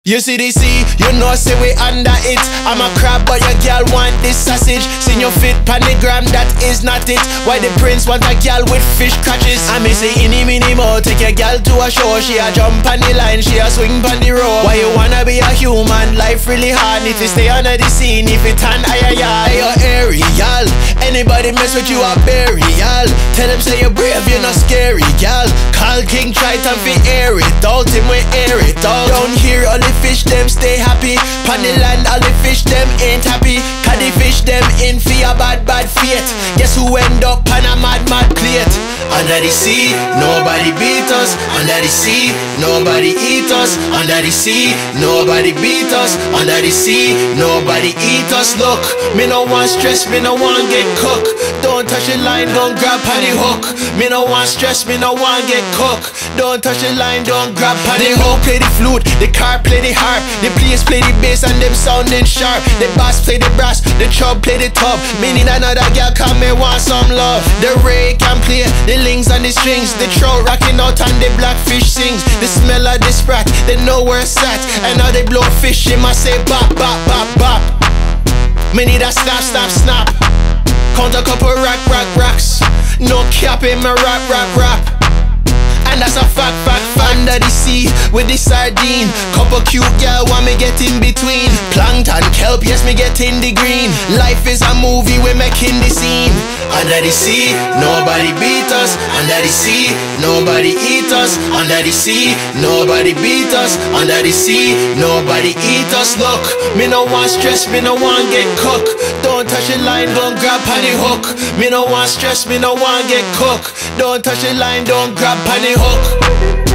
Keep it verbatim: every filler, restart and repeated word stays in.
You see the sea, you know say we under it. I'm a crab but your girl want this sausage. Seen your fit panigram, that is not it. Why the prince want a girl with fish crutches? I may say any mini mo, take your girl to a show. She a jump on the line, she a swing on the road. Why you wanna be a human? Life really hard, need to stay under the scene. If it turn ay ay ay, you're aerial. Anybody mess with you a burial. Tell them say you're brave, you're not scary, gal. Call King Triton fi air it out, him we air it out. Down here all the fish them stay happy. Pon the land all the fish them ain't happy. Cause the fish them in for a bad bad fate. Guess who end up on a mad mad plate? Under the sea, nobody beat us. Under the sea, nobody eat us. Under the sea, nobody beat us. Under the sea, nobody eat us. Look, me no want stress, me no want get cooked. Don't touch the line, don't grab on the hook. Me no want stress, me no want get cooked. Don't touch the line, don't grab on the hook. Play the flute, the car play the harp. The players play the bass and them sounding sharp. The bass play the brass, the chub play the tub. Me need another girl, come me want some love. The ray can play, the lings and the strings. The trout rocking out and the blackfish sings. The smell of the sprat, they know where it's at. And now they blow fish, they must say bop, bop, bop, bop. Me need a snap, snap, snap. Count a couple rock, rock, rocks. No cap in my rap, rap, rap. And that's a fact, fact, fact. Under the sea with the sardine. Couple cute girl want me get in between. Plankton, kelp, yes me get in the green. Life is a movie, we making the scene. Under the sea, nobody beat us. Under the sea, nobody eat us. Under the sea, nobody beat us. Under the sea, nobody eat us. Look, me no want stress, me no want get cooked. Don't touch the line, don't grab on the hook. Me no want stress, me no want get cooked. Don't touch the line, don't grab on the hook.